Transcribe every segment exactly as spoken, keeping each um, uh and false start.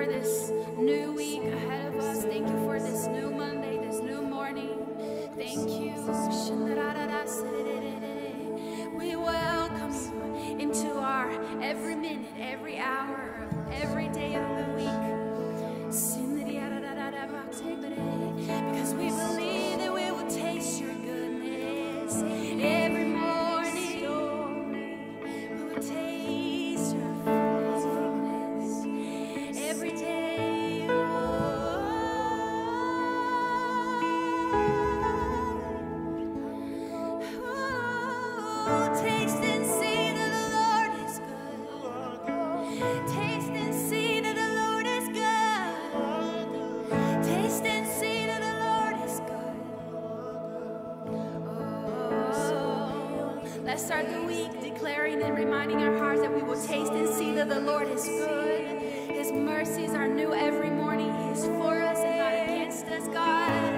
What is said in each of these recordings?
this new week ahead of us. Thank you for this new Monday, this new morning. Thank you. We welcome you into our every minute, every hour, of every day of the week. Because we believe that we will taste your goodness every morning. We will taste your faithfulness every day. Oh, taste and see that the Lord is good. Taste and see that the Lord is good. Taste and see that the Lord is good. Oh, let's start the week declaring and reminding our hearts that we will taste and see that the Lord is good. His mercies are new every morning. He is for us and not against us, God.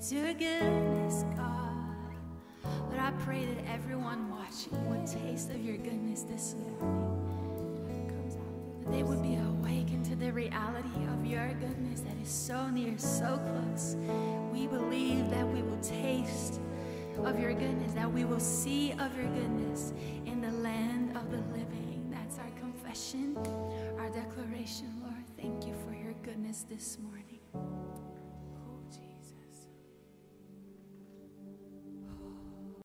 It's your goodness, God. Lord, I pray that everyone watching would taste of your goodness this morning. That they would be awakened to the reality of your goodness that is so near, so close. We believe that we will taste of your goodness, that we will see of your goodness in the land of the living. That's our confession, our declaration, Lord. Thank you for your goodness this morning.